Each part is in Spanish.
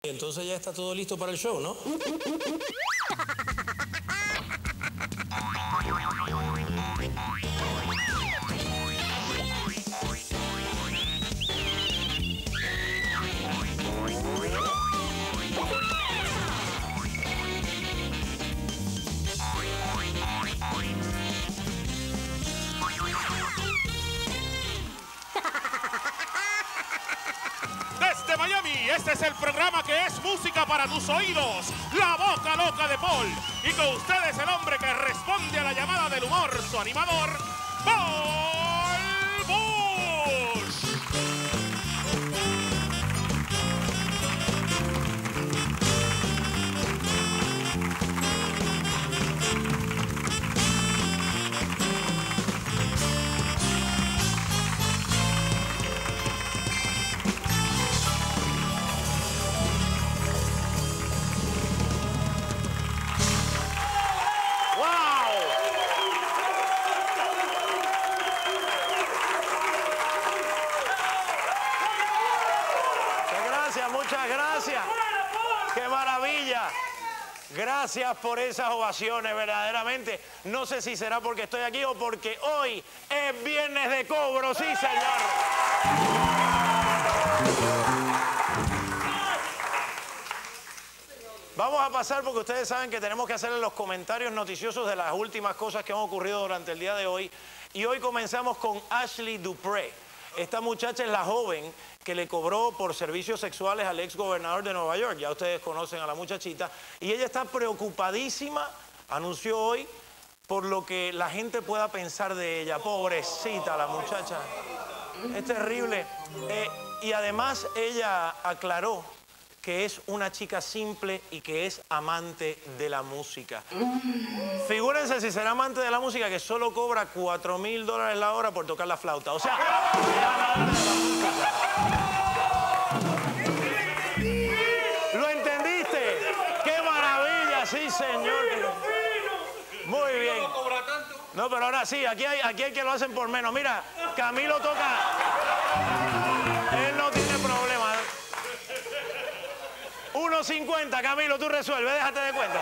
Entonces ya está todo listo para el show, ¿no? Desde Miami, este es el programa que es música para tus oídos, La Boca Loca de Paul. Y con ustedes el hombre que responde a la llamada del humor, su animador, Paul Bush. Muchas gracias. ¡Qué maravilla! Gracias por esas ovaciones, verdaderamente. No sé si será porque estoy aquí o porque hoy es viernes de cobro, sí, señor. Vamos a pasar porque ustedes saben que tenemos que hacerle los comentarios noticiosos de las últimas cosas que han ocurrido durante el día de hoy. Y hoy comenzamos con Ashley Dupree. Esta muchacha es la joven que le cobró por servicios sexuales al ex gobernador de Nueva York. Ya ustedes conocen a la muchachita. Y ella está preocupadísima, anunció hoy, por lo que la gente pueda pensar de ella. Pobrecita la muchacha. Es terrible. Y además ella aclaró que es una chica simple y que es amante de la música. Figúrense si será amante de la música que solo cobra $4,000 la hora por tocar la flauta. O sea, es amante de la música. ¿Lo entendiste? ¡Qué maravilla! Sí, señor. Muy bien. No, pero ahora sí, aquí hay que lo hacen por menos. Mira, Camilo toca... Él no tiene problema. 1.50, Camilo, tú resuelves, déjate de cuenta.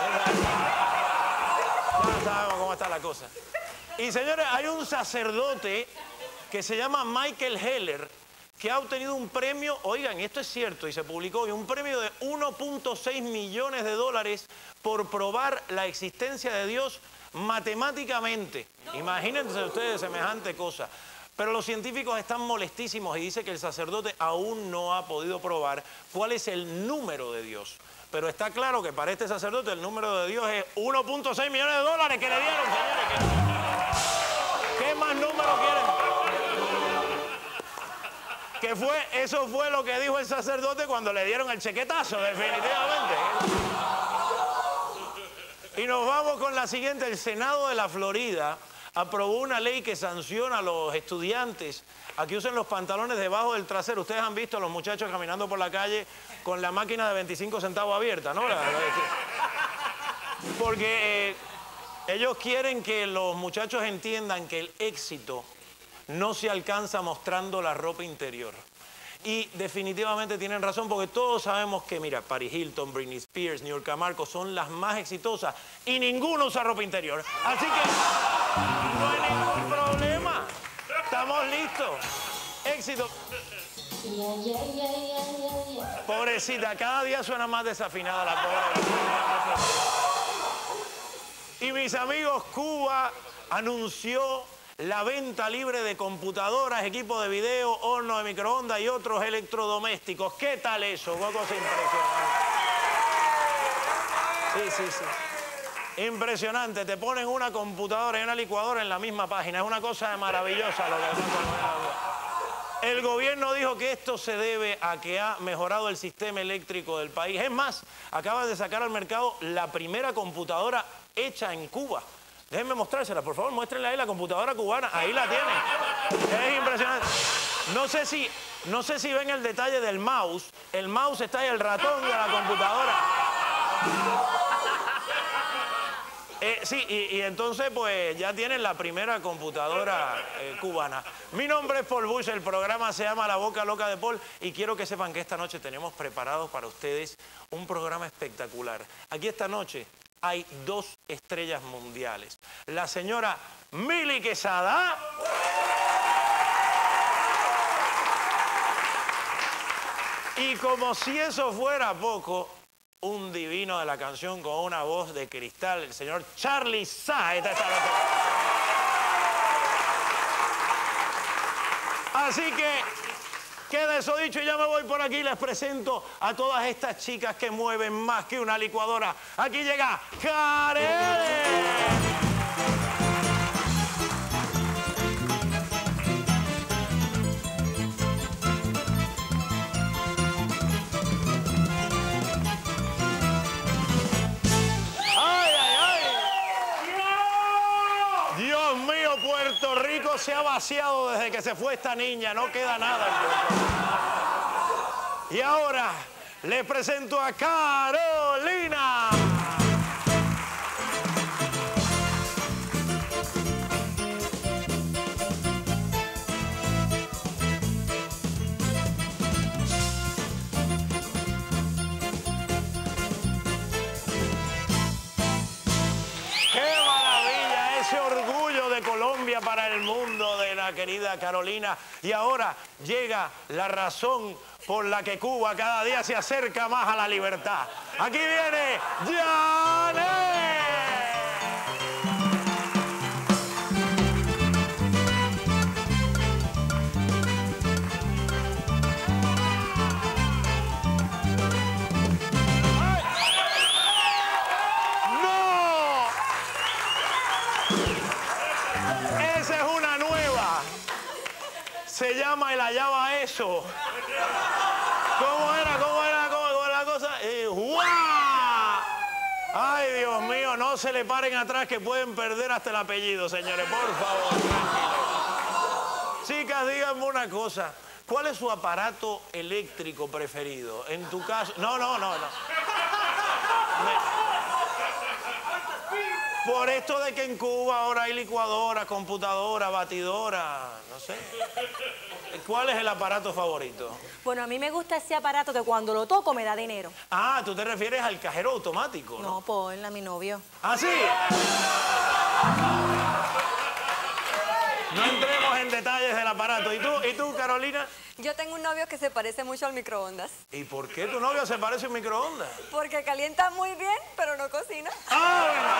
Ya sabemos cómo está la cosa. Y señores, hay un sacerdote que se llama Michael Heller, que ha obtenido un premio, oigan, esto es cierto, y se publicó hoy, un premio de $1.6 millones por probar la existencia de Dios matemáticamente. Imagínense ustedes semejante cosa. Pero los científicos están molestísimos y dice que el sacerdote aún no ha podido probar cuál es el número de Dios. Pero está claro que para este sacerdote el número de Dios es $1.6 millones que le dieron, señores. ¿Qué más número quieren? Eso fue lo que dijo el sacerdote cuando le dieron el chequetazo, definitivamente. Y nos vamos con la siguiente. El Senado de la Florida aprobó una ley que sanciona a los estudiantes a que usen los pantalones debajo del trasero. Ustedes han visto a los muchachos caminando por la calle con la máquina de 25 centavos abierta, ¿no? Porque ellos quieren que los muchachos entiendan que el éxito no se alcanza mostrando la ropa interior. Y definitivamente tienen razón, porque todos sabemos que, mira, Paris Hilton, Britney Spears, New York Marcos son las más exitosas y ninguno usa ropa interior. Así que no hay ningún problema. Estamos listos. Éxito. Pobrecita, cada día suena más desafinada la pobre. Y mis amigos, Cuba anunció la venta libre de computadoras, equipos de video, hornos de microondas y otros electrodomésticos. ¿Qué tal eso? Una cosa impresionante. Sí. Impresionante. Te ponen una computadora y una licuadora en la misma página. Es una cosa maravillosa lo que pasa. El gobierno dijo que esto se debe a que ha mejorado el sistema eléctrico del país. Es más, acaba de sacar al mercado la primera computadora hecha en Cuba. Déjenme mostrársela, por favor, muéstrenle ahí la computadora cubana. Ahí la tienen. Es impresionante. No sé si ven el detalle del mouse. El mouse está ahí, el ratón de la computadora. Sí, y entonces pues ya tienen la primera computadora cubana. Mi nombre es Paul Bush, el programa se llama La Boca Loca de Paul y quiero que sepan que esta noche tenemos preparado para ustedes un programa espectacular. Aquí esta noche hay 2 estrellas mundiales. La señora Mili Quesada y como si eso fuera poco, un divino de la canción con una voz de cristal, el señor Charly Sa. Así que de eso dicho, ya me voy por aquí. Les presento a todas estas chicas que mueven más que una licuadora. Aquí llega Kareli. Puerto Rico se ha vaciado desde que se fue esta niña, no queda nada en Puerto Rico. Y ahora les presento a Carolina. Colombia para el mundo de la querida Carolina. Y ahora llega la razón por la que Cuba cada día se acerca más a la libertad. Aquí viene Janet. Se llama El Hallaba Eso. ¿Cómo era la cosa? ¡Guau! Ay, Dios mío, no se le paren atrás que pueden perder hasta el apellido, señores. Por favor, tranquilos. Chicas, díganme una cosa. ¿Cuál es su aparato eléctrico preferido? En tu caso... No. Por esto de que en Cuba ahora hay licuadora, computadora, batidora, no sé. ¿Cuál es el aparato favorito? Bueno, a mí me gusta ese aparato que cuando lo toco me da dinero. Ah, tú te refieres al cajero automático, ¿no? No, Paul, a mi novio. ¿Ah, sí? No entremos en detalles del aparato. ¿Y tú, Carolina? Yo tengo un novio que se parece mucho al microondas. ¿Y por qué tu novio se parece a un microondas? Porque calienta muy bien, pero no cocina. ¡Ah!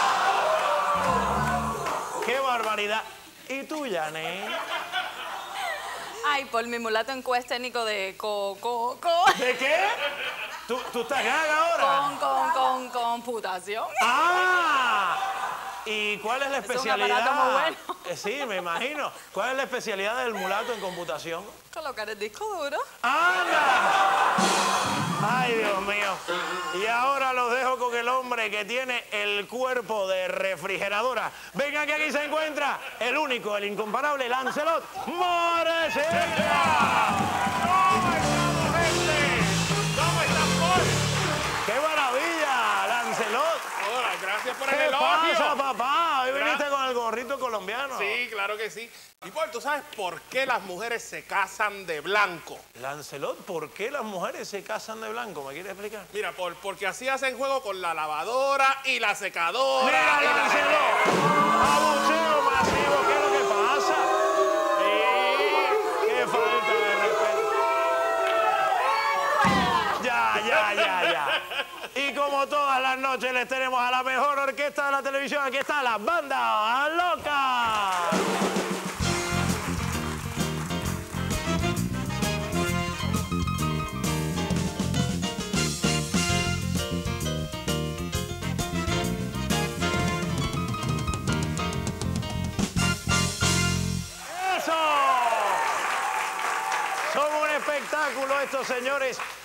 ¡Qué barbaridad! ¿Y tú, Janet? Ay, por mi mulato encuesta técnico de ¿De qué? ¿Tú estás gaga ahora? Con computación. ¡Ah! ¿Y cuál es la especialidad? Es un aparato muy bueno. Sí, me imagino. ¿Cuál es la especialidad del mulato en computación? Colocar el disco duro. ¡Anda! ¡Ay, Dios mío! Y ahora los dejo con el hombre que tiene el cuerpo de refrigeradora. Venga, que aquí se encuentra el único, el incomparable Lancelot Moreseca. ¿Cómo están, Paul? ¡Qué maravilla, Lancelot! Hola, gracias por el ¿Qué elogio. pasa, papá? Hoy viniste con el gorrito colombiano. Sí, claro que sí. Y Paul, ¿tú sabes por qué las mujeres se casan de blanco? Lancelot, ¿por qué las mujeres se casan de blanco? ¿Me quieres explicar? Mira, Paul, porque así hacen juego con la lavadora y la secadora. ¡Mira, y la Lancelot! ¡Abucheo masivo! ¿Qué es lo que pasa? Sí. ¡Qué falta de respeto! Ya. Y como todas las noches les tenemos a la mejor orquesta de la televisión. Aquí está la Banda Loca. ¡Eso! Son un espectáculo estos señores.